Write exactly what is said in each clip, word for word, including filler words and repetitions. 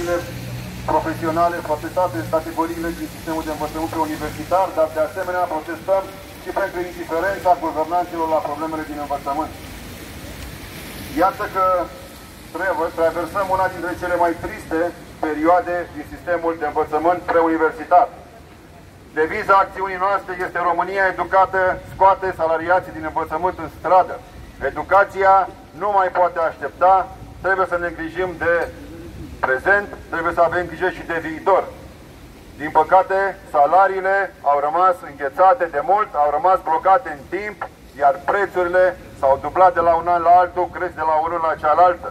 categoriile profesionale, protestate categoriile din sistemul de învățământ preuniversitar, dar de asemenea protestăm și pentru indiferența guvernanților la problemele din învățământ. Iată că traversăm una dintre cele mai triste perioade din sistemul de învățământ preuniversitar. Deviza acțiunii noastre este România educată, scoate salariații din învățământ în stradă. Educația nu mai poate aștepta, trebuie să ne îngrijim de prezent, trebuie să avem grijă și de viitor. Din păcate, salariile au rămas înghețate de mult, au rămas blocate în timp, iar prețurile s-au dublat de la un an la altul, cresc de la o lună la cealaltă.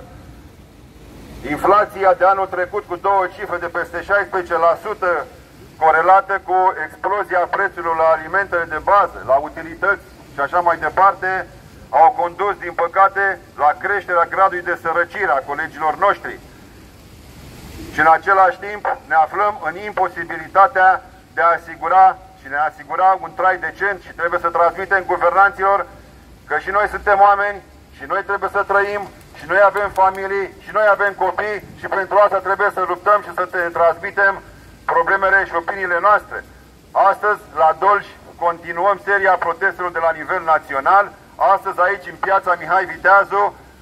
Inflația de anul trecut cu două cifre de peste șaisprezece la sută, corelată cu explozia prețurilor la alimentele de bază, la utilități și așa mai departe, au condus, din păcate, la creșterea gradului de sărăcire a colegilor noștri. Și în același timp ne aflăm în imposibilitatea de a asigura și ne asigura un trai decent și trebuie să transmitem guvernanților că și noi suntem oameni și noi trebuie să trăim și noi avem familii și noi avem copii și pentru asta trebuie să luptăm și să te transmitem problemele și opiniile noastre. Astăzi, la Dolj, continuăm seria protestelor de la nivel național. Astăzi, aici, în piața Mihai Viteazu,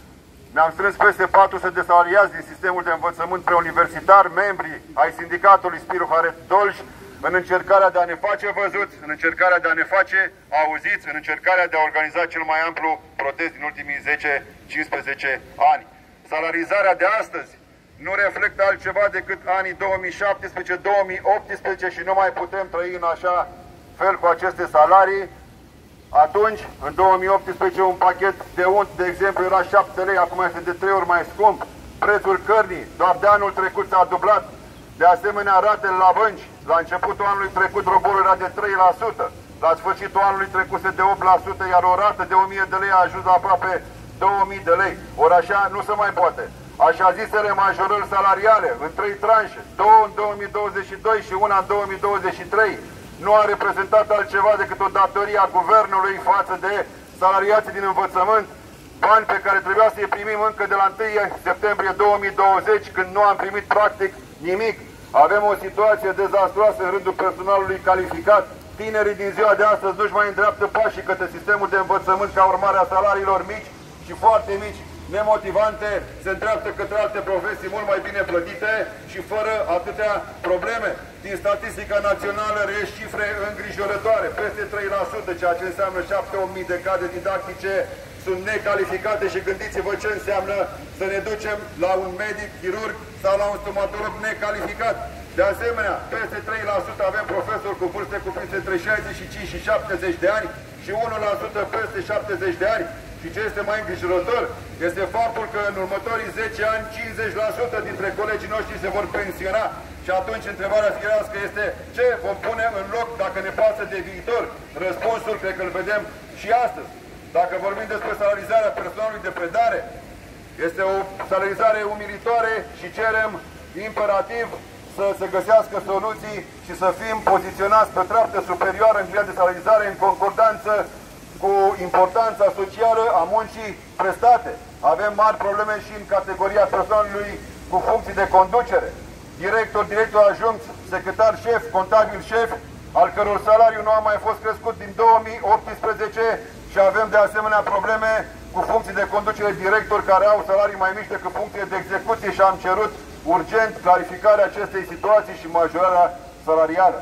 ne-am strâns peste patru sute de salariați din sistemul de învățământ preuniversitar, membri ai sindicatului Spiru Haret Dolj, în încercarea de a ne face văzuți, în încercarea de a ne face auziți, în încercarea de a organiza cel mai amplu protest din ultimii zece cincisprezece ani. Salarizarea de astăzi nu reflectă altceva decât anii două mii șaptesprezece două mii optsprezece și nu mai putem trăi în așa fel cu aceste salarii. Atunci, în două mii optsprezece, un pachet de unt, de exemplu, era șapte lei, acum este de trei ori mai scump. Prețul cărnii, doar de anul trecut s-a dublat. De asemenea, ratele la bănci, la începutul anului trecut, roborul era de trei la sută. La sfârșitul anului trecuse de opt la sută, iar o rată de o mie de lei a ajuns la aproape două mii de lei. Ori așa nu se mai poate. Așa zisele majorări salariale, în trei tranșe, două în două mii douăzeci și doi și una în două mii douăzeci și trei, nu a reprezentat altceva decât o datorie a guvernului față de salariații din învățământ, bani pe care trebuia să-i primim încă de la întâi septembrie două mii douăzeci, când nu am primit practic nimic. Avem o situație dezastruoasă în rândul personalului calificat. Tinerii din ziua de astăzi nu-și mai îndreaptă pașii către sistemul de învățământ ca urmare a salariilor mici și foarte mici, nemotivante, se îndreaptă către alte profesii mult mai bine plătite și fără atâtea probleme. Din statistica națională reiesc cifre îngrijorătoare, peste trei la sută, ceea ce înseamnă șapte opt mii de cadre didactice sunt necalificate și gândiți-vă ce înseamnă să ne ducem la un medic, chirurg sau la un stomatolog necalificat. De asemenea, peste trei la sută avem profesori cu vârste cuprinse între șaizeci și cinci și șaptezeci de ani și unu la sută peste șaptezeci de ani. Și ce este mai îngrijorător este faptul că în următorii zece ani cincizeci la sută dintre colegii noștri se vor pensiona. Și atunci întrebarea firească este ce vom pune în loc dacă ne pasă de viitor? Răspunsul cred că îl vedem și astăzi. Dacă vorbim despre salarizarea personalului de predare, este o salarizare umilitoare și cerem imperativ să se găsească soluții și să fim poziționați pe treaptă superioară în client de salarizare în concordanță cu importanța socială a muncii prestate. Avem mari probleme și în categoria personalului cu funcții de conducere. Director, director adjunct, secretar șef, contabil șef, al căror salariu nu a mai fost crescut din două mii optsprezece și avem de asemenea probleme cu funcții de conducere directori care au salarii mai mici decât funcție de execuție și am cerut urgent clarificarea acestei situații și majorarea salarială.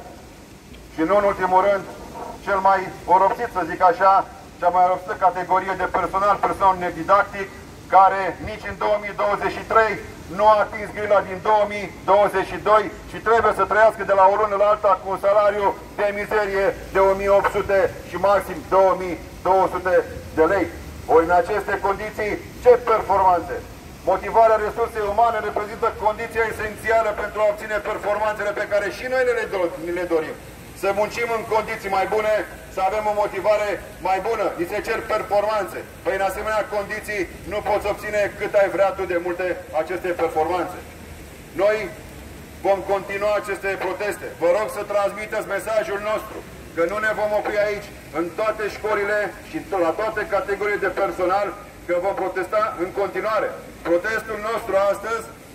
Și nu în ultimul rând, cel mai oropsit, să zic așa, cea mai oropsită categorie de personal, personal nedidactic, care nici în două mii douăzeci și trei nu a atins grila din două mii douăzeci și doi și trebuie să trăiască de la o lună la alta cu un salariu de mizerie de o mie opt sute și maxim două mii două sute de lei. Ori în aceste condiții, ce performanțe? Motivarea resursei umane reprezintă condiția esențială pentru a obține performanțele pe care și noi ne le dorim. Să muncim în condiții mai bune, să avem o motivare mai bună. Ni se cer performanțe. Păi în asemenea condiții nu poți obține cât ai vrea tu de multe aceste performanțe. Noi vom continua aceste proteste. Vă rog să transmiteți mesajul nostru, că nu ne vom opri aici, în toate școlile și la toate categoriile de personal, că vom protesta în continuare. Protestul nostru astăzi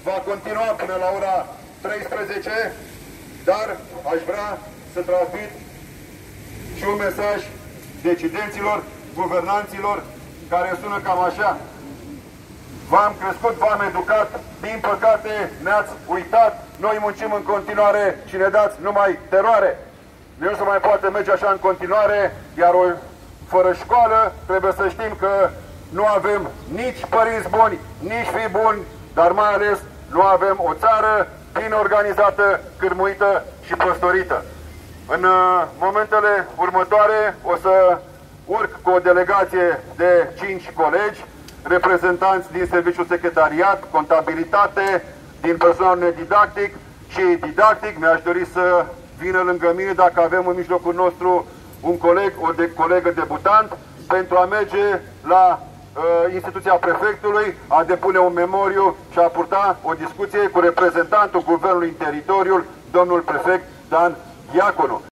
va continua până la ora treisprezece, dar aș vrea să transmit și un mesaj decidenților, guvernanților, care sună cam așa. V-am crescut, v-am educat, din păcate ne-ați uitat, noi muncim în continuare și ne dați numai teroare. Nu se mai poate merge așa în continuare, iar o, fără școală trebuie să știm că nu avem nici părinți buni, nici fii buni, dar mai ales nu avem o țară bine organizată, cârmuită și păstorită. În uh, momentele următoare o să urc cu o delegație de cinci colegi, reprezentanți din serviciul secretariat, contabilitate, din personal didactic și didactic. Mi-aș dori să vină lângă mine, dacă avem în mijlocul nostru un coleg, o de, colegă debutant, pentru a merge la uh, instituția prefectului, a depune un memoriu și a purta o discuție cu reprezentantul Guvernului în teritoriul, domnul prefect Dan Diaconu.